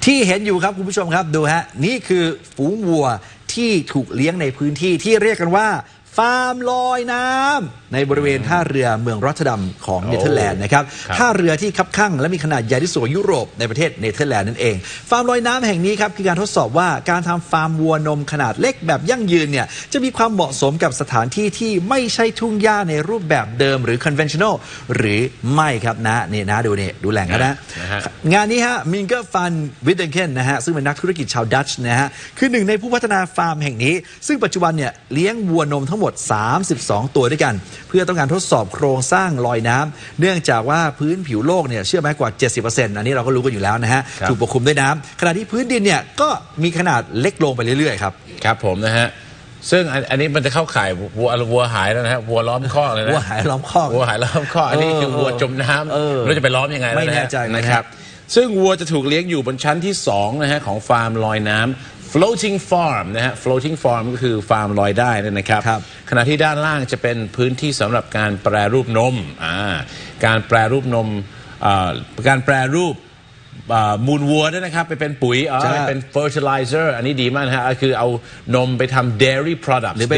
ที่เห็นอยู่ครับคุณผู้ชมครับดูฮะนี่คือฝูงวัวที่ถูกเลี้ยงในพื้นที่ที่เรียกกันว่าฟาร์มลอยน้ำในบริเวณท่าเรือเมืองรอตเทอร์ดัมของเนเธอร์แลนด์นะครับท่าเรือที่คับคั่งและมีขนาดใหญ่ที่สุดยุโรปในประเทศเนเธอร์แลนด์นั่นเองฟาร์มลอยน้ำแห่งนี้ครับคือการทดสอบว่าการทำฟาร์มวัวนมขนาดเล็กแบบยั่งยืนเนี่ยจะมีความเหมาะสมกับสถานที่ที่ไม่ใช่ทุ่งหญ้าในรูปแบบเดิมหรือ conventional หรือไม่ครับนะนี่นะดูแหล่งนะงานนี้ฮะมิงเกอร์ฟันวิดเดนเคนนะฮะซึ่งเป็นนักธุรกิจชาวดัตช์นะฮะคือหนึ่งในผู้พัฒนาฟาร์มแห่งนี้ซึ่งปัจจุบันเนี่ยเลี้ยงวัวนมทั้งหมด32 ตัวด้วยกันเพื่อต้องการทดสอบโครงสร้างลอยน้ำเนื่องจากว่าพื้นผิวโลกเนี่ยเชื่อไหมกว่า 70% อันนี้เราก็รู้กันอยู่แล้วนะฮะถูกปกคลุมด้วยน้ำขณะที่พื้นดินเนี่ยก็มีขนาดเล็กลงไปเรื่อยๆครับครับผมนะฮะซึ่งอันนี้มันจะเข้าข่ายวัวหายแล้วนะฮะวัวล้อมคอกเลยนะวัวหายล้อมคอกอันนี้คือวัวจมน้ำเราจะไปล้อมยังไงไม่แน่ใจนะครับซึ่งวัวจะถูกเลี้ยงอยู่บนชั้นที่2นะฮะของฟาร์มลอยน้ำfloating farm นะฮะ floating farm ก็คือฟาร์มลอยได้นะครับขณะที่ด้านล่างจะเป็นพื้นที่สำหรับการแปรรูปนมการแปรรูปนมการแปรรูปมูลวัวด้วยนะครับไปเป็นปุ๋ยเป็น fertilizer อันนี้ดีมากนะฮะคือเอานมไปทำ dairy products หรือเป็น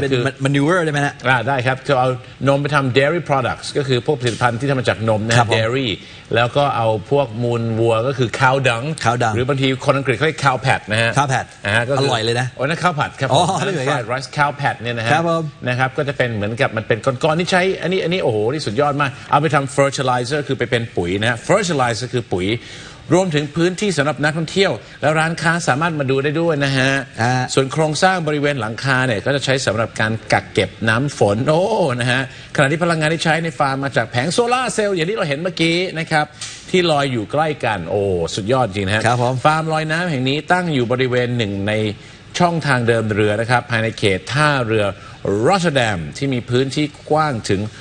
manure ได้ไหมฮะได้ครับคือเอานมไปทำ dairy products ก็คือพวกผลิตภัณฑ์ที่ทำมาจากนมนะ dairy แล้วก็เอาพวกมูลวัวก็คือ cow dung หรือบางทีคนอังกฤษเขาเรียก cow pat นะฮะ cow pat อร่อยเลยนะนั่นข้าวผัดครับfried rice cow pat เนี่ยนะฮะนะครับก็จะเป็นเหมือนกับมันเป็นก้อนๆที่ใช้อันนี้โอ้โหนี่สุดยอดมากเอาไปทำ fertilizer คือไปเป็นปุ๋ยนะ fertilizer คือปุ๋ยรวมถึงพื้นที่สำหรับนักท่องเที่ยวแล้วร้านค้าสามารถมาดูได้ด้วยนะฮะส่วนโครงสร้างบริเวณหลังคาเนี่ยก็จะใช้สำหรับการกักเก็บน้ำฝนนะฮะขณะที่พลังงานที่ใช้ในฟาร์มมาจากแผงโซลาร์เซลล์อย่างที่เราเห็นเมื่อกี้นะครับที่ลอยอยู่ใกล้กันสุดยอดจริงนะฮะฟาร์มลอยน้ำแห่งนี้ตั้งอยู่บริเวณหนึ่งในช่องทางเดินเรือนะครับภายในเขตท่าเรือรอตเทอร์ดัมที่มีพื้นที่กว้างถึง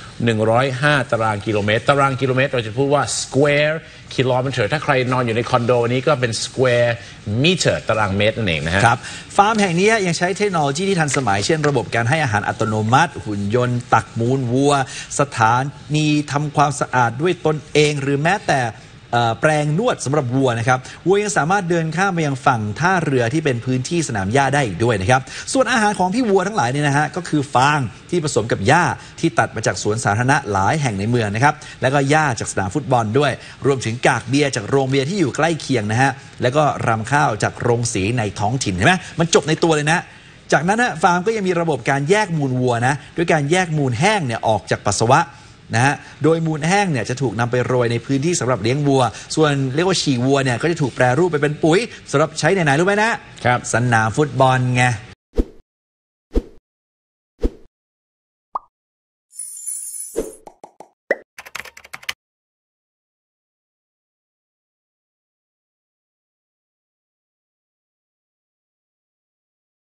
105 ตารางกิโลเมตรเราจะพูดว่า square kilometer ถ้าใครนอนอยู่ในคอนโดนี้ก็เป็น square meter ตารางเมตรนั่นเองนะฮะครับฟาร์มแห่งนี้ยังใช้เทคโนโลยีที่ทันสมัยเช่นระบบการให้อาหารอัตโนมัติหุ่นยนต์ตักมูลวัวสถานีทำความสะอาดด้วยตนเองหรือแม้แต่แปลงนวดสำหรับวัวนะครับวัวยังสามารถเดินข้ามไปยังฝั่งท่าเรือที่เป็นพื้นที่สนามหญ้าได้อีกด้วยนะครับส่วนอาหารของพี่วัวทั้งหลายเนี่ยนะฮะก็คือฟางที่ผสมกับหญ้าที่ตัดมาจากสวนสาธารณะหลายแห่งในเมืองนะครับแล้วก็หญ้าจากสนามฟุตบอลด้วยรวมถึงกากเบียร์จากโรงเบียร์ที่อยู่ใกล้เคียงนะฮะแล้วก็รำข้าวจากโรงสีในท้องถิ่นเห็นไหมมันจบในตัวเลยนะจากนั้นฟาร์มก็ยังมีระบบการแยกมูลวัวนะด้วยการแยกมูลแห้งเนี่ยออกจากปัสสาวะนะฮะโดยมูลแห้งเนี่ยจะถูกนำไปโรยในพื้นที่สำหรับเลี้ยงวัวส่วนเรียกว่าฉี่วัวเนี่ยก็จะถูกแปรรูปไปเป็นปุ๋ยสำหรับใช้ในไหนรู้ไหมนะครับสนามฟุตบอลไง